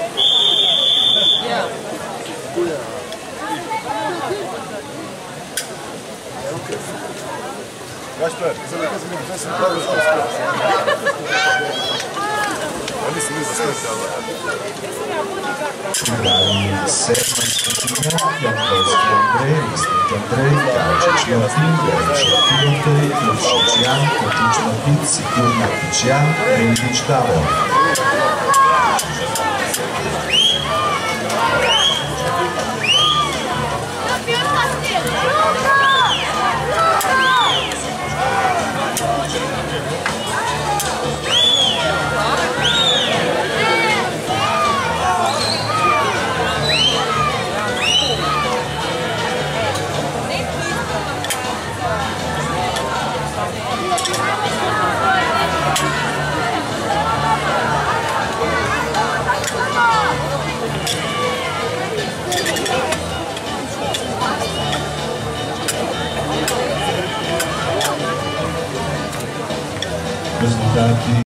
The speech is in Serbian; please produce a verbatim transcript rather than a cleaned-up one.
Gašper, to sam pravo što skoro. Oni su mi za skoro. Sedma skupina, Jankowski Andrzej, Listnik Andrzej, Kalczyk Martin, Jarczyk Timotej, Kruszczyk Jan, Kotlicz Martin, Sikurnakic Jan, Rejwicz Dawor. Risultati